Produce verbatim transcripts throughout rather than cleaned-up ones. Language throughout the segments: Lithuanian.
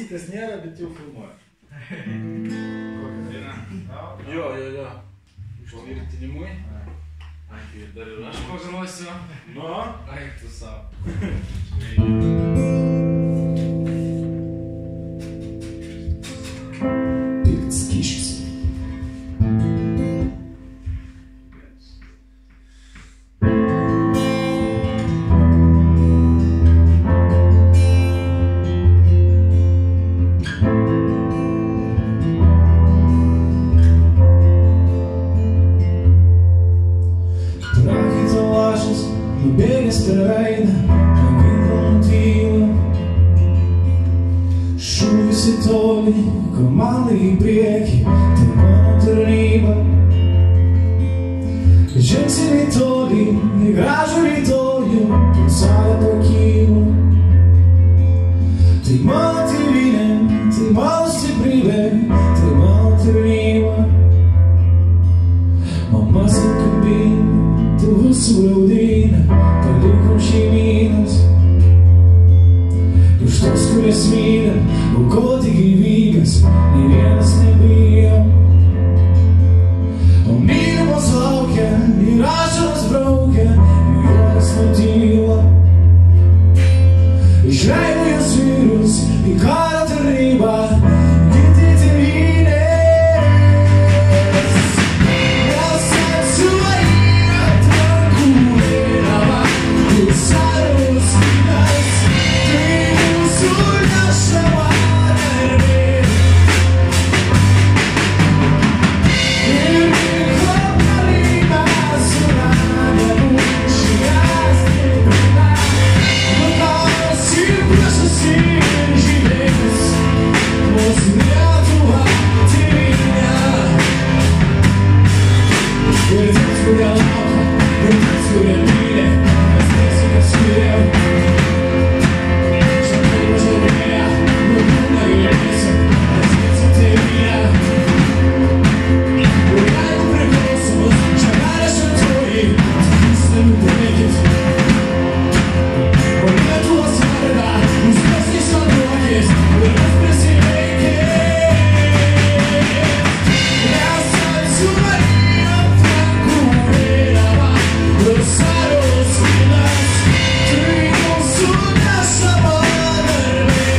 Klausytis nėra, bet jau filmuoja. Kokia daina? Jo, jo, jo. Užtvirtinimui. Ai, dar ir aš pagrosiu. Nu? Ai, tu savo. Piktas kyšis. Prakaito lašas nubėgęs per veidą, ant tyla. Šūvis į tolį, komanda į priekį, tai mano tarnyba. Žingsniai į tolį, į gražų rytojų, kai saulė pakyla. Tai mano tėvynė, tai mano stiprybė, tai mano tarnyba. Mama sakabina, tu visų raudina, palikom šeimynas. Už tos, kurias myli, aukoti gyvybės, nei vienas nebijo. O mylimos laukia, ir ašaros braukia, ir juokas nutyla. Išleidau jos vyrus į karo tarnybą, ginti tėvynės. Nes atsivarė atrankų vėliava, Rusarus vynas, tai mūsų nešama garbė. Ir vyko palyma suradę mūšijas stiprina, nukals į priešus ir žydės, mūsų Lietuva tėvynė. Ir tiems, kurie laukia, ir tiems, kurie myli, mes nesikės skiriam. Šakai pažadėję, nuo negailėsim, mes ginsim tėvynę. Ir jeigu priklausomus, čia gali šventoji, jūs nenubėkit. O Lietuvos vardą, jūs mes išvaduokit, ir mes prisiveikit. Nes atsivarė atrankų vėliava, Rusarus vynas, tai mūsų nešama garbė.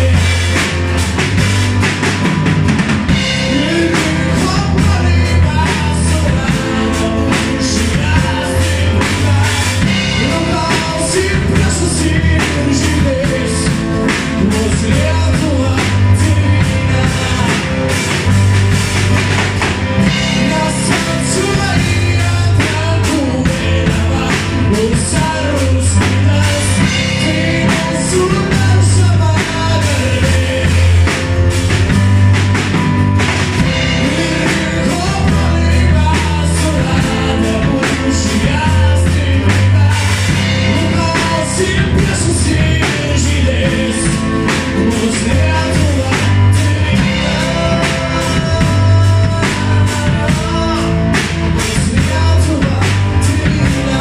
Ir vyko palyma suradę mūšijas stiprina, nukals į priešus ir žydės, mūsų Lietuva tėvynė. Nes atsivarė atrankų vėliava, Rusarus vynas, tai mūsų nešama garbė. Ir vyko palyma suradę mūšijas stiprina, nukals į priešus ir žydės, mūsų Lietuva tėvynė. Mūsų Lietuva tėvynė.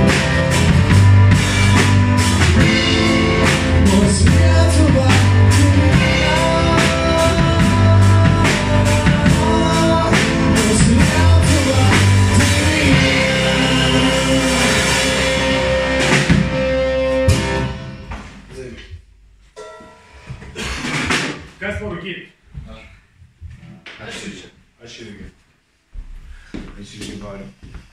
Mūsų Lietuva tėvynė. Mūsų Lietuva tėvynė. Kas parūkyti? Aš irgi. Aš irgi. Aš irgi noriu.